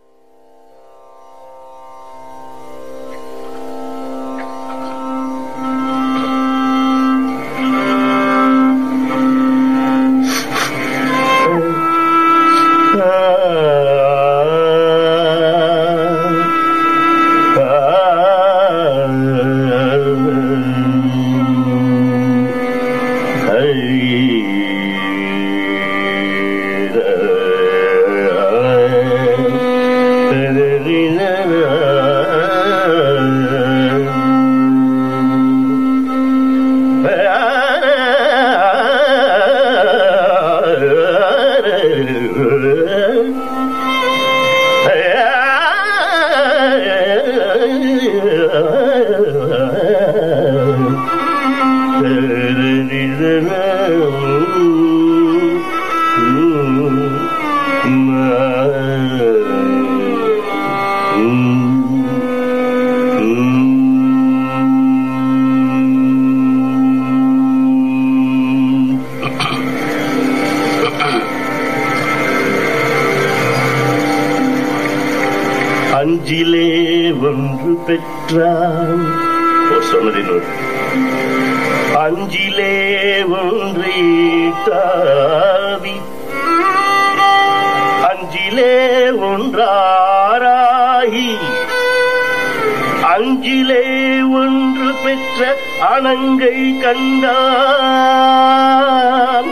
அஞ்சிலே ஒன்று பெற்றான் சொன்னதினோடு அஞ்சிலே ஒன்றி தாவி அஞ்சிலே ஒன்றாராகி அஞ்சிலே ஒன்று பெற்ற அணங்கை கண்டான்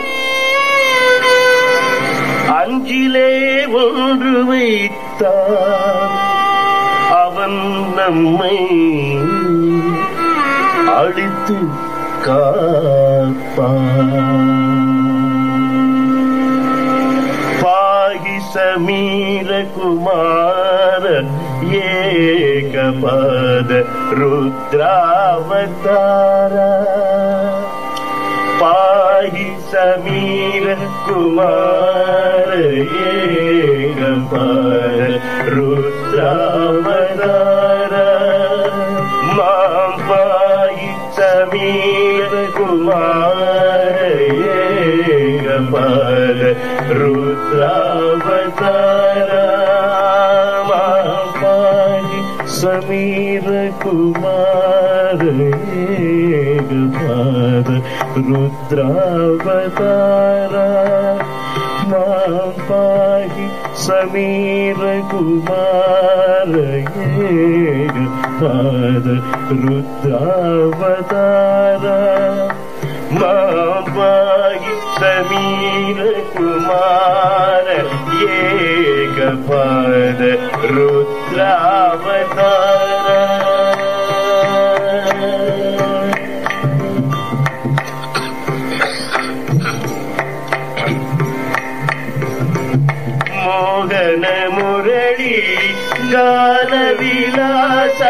அஞ்சிலே ஒன்று வைத்தான் அவன் நம்மை அடித்து பாகி சமீர குமார ஏகபத ருத்ராவதார பாகி சமீர குமார ஏகபத ருத்ராவதார மாம் பாகி சமீர குமார ஏகபத ருத்ராவதார மாம் பாகி சமீர குமார ஏகபத ருத்ராவதார மாம் பாகி சமீர குமார ஏகபத ருத்ராவதார மாம் பாகி சமீர குமார ஏகபத ருத்ராவதார மோகன முரளி கால விலாச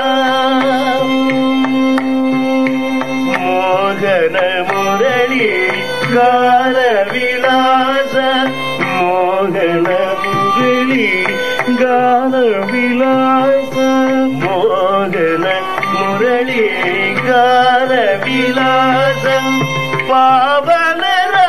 மோகன முரளி கால விலாச மோகன முரளி கால விலாச மோகன முரளி கால விலாச பாவன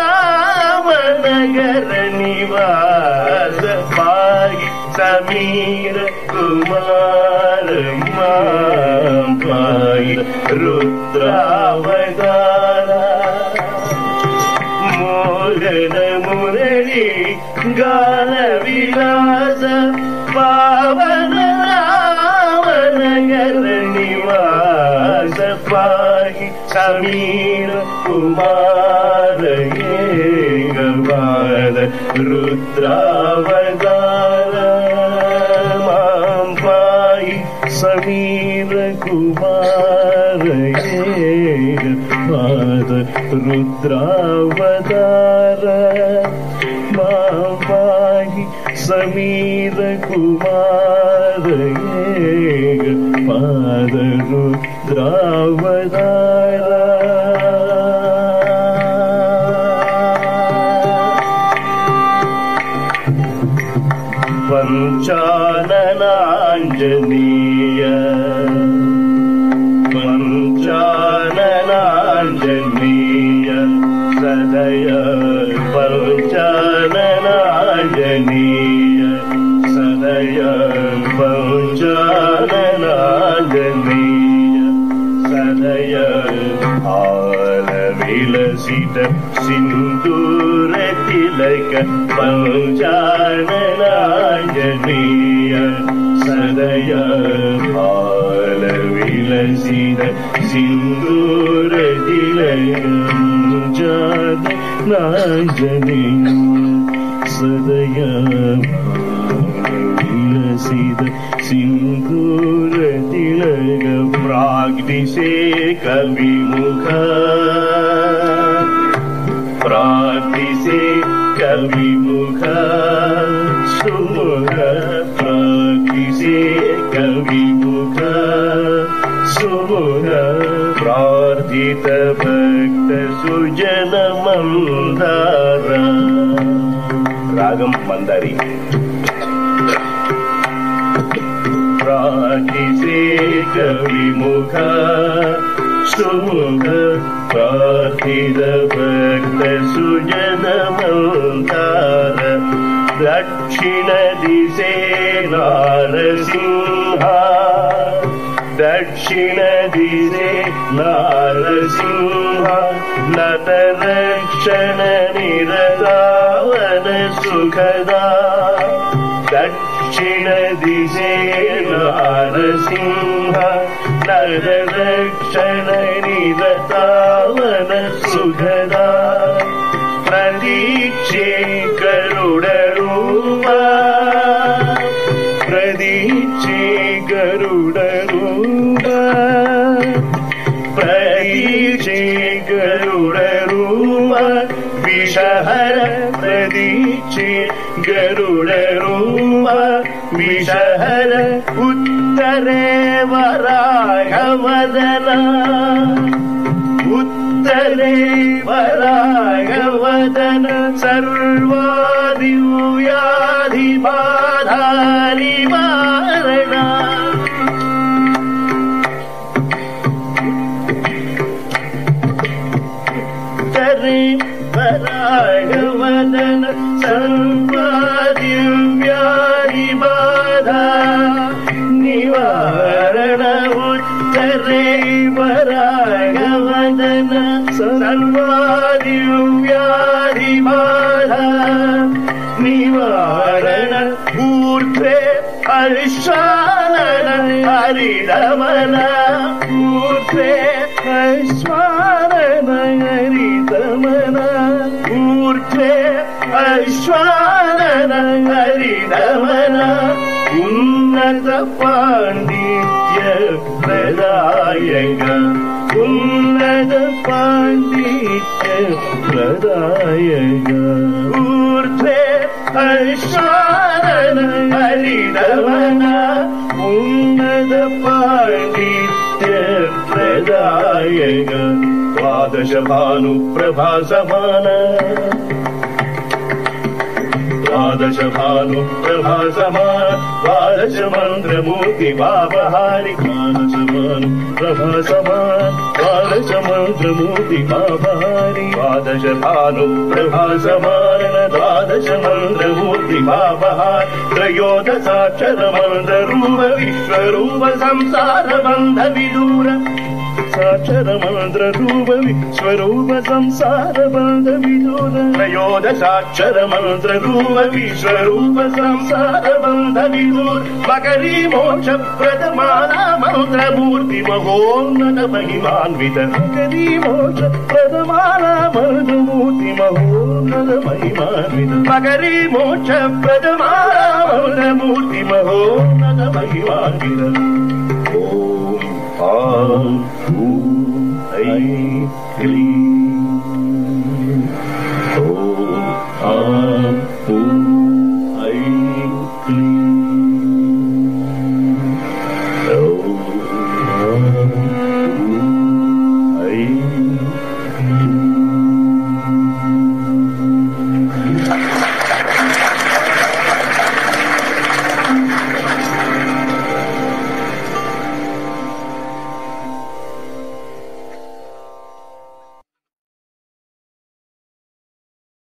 ராமநகர நிவாச பாகி சமீர குமார மாம் பாகி ருத்ராவதார மோகன முரளி கால விலாச பாவன ராமநகர நிவாச பாகி சமீர குமார ஏகபத ருத்ராவதார மாம் பாகி சமீர குமார ஏகபத ருத்ராவதார மாம் பாகி சமீர குமார ஏகபத ருத்ராவதார பஞ்சானனாஞ்சனேய பஞ்சானனாஞ்சனேய சதய பஞ்சானனாஞ்சனேய சதய सदय पञ्चाननाञ्जनेय सदय हालविलसित सिन्दूरतिलक पञ्चाननाञ्जनेय सदय हालविलसित सिन्दूरतिलक पञ्चाननाञ्जनेय सदय विलसित सिन्दूरतिलक प्राग्दिशे कविमुख प्राग्दिशे कविमुख सुमुख प्राग्दिशे कविमुख सुमुख प्रार्थित भक्त सुजन मंदार रागम मंदारी प्रार्थिसे कविमुख सुमुख प्रार्थित भक्त सुजन मंदार दक्षिण दिशे नारसिंह दक्षिण दिशे नारसिंह नत रक्षण निरतावन सुखदा दक्षिण दिशे नारसिंह नत रक्षण निरतावन सुखदा प्रतीक्षे गरुड रूपा प्रतीक्षे गरुड रूपा प्रतीक्षे गरुड रूपा विषहर प्रतीक्षे गरुड रूपा विषहर उत्तरे वराहवदना उत्तरे वराहवदन सर्वादिव्याधिबाधा निवारण उत्तरे वराहवदन सर्वादिव्याधिबाधा निवारण उत्तरे वराहवदन सर्वादिव्याधिबाधा निवारण ऊर्ध्वे अश्वानन हरिदमन ऊर्ध्वे अश्वानन हरिदमन ऊर्ध्वे अश्वानन हरिदमन उन्नत पाण्डित्य प्रदायक उन्नत पाण्डित्य प्रदायक ऊर्ध्वे अश्वानन हरिदमन उन्नत पाण्डित्य प्रदायक द्वादश भानुप्रभा समान द्वादश भानुप्रभा समान द्वादश मंत्रमूर्ति भावहारि द्वादश भानुप्रभा समान द्वादश मंत्रमूर्ति भावहारि द्वादश भानुप्रभा समान द्वादश मंत्रमूर्ति भावहारि त्रयोदशाक्षर मंत्ररूप विश्वरूप संसार बंध विदूर साक्षर मंत्ररूप विश्वरूप संसार बंध विदूर त्रयोदशाक्षर मंत्ररूप विश्वरूप संसार बंध विदूर मकरी मोक्ष प्रदमाना मंत्रमूर्ति महोन्नत महिमान्वित मकरी मोक्ष प्रदमाना मंत्रमूर्ति महोन्नत महिमान्वित मकरी मोक्ष प्रदमाना मंत्रमूर्ति महोन्नत महिमान्वित ओम ऐं क्लीं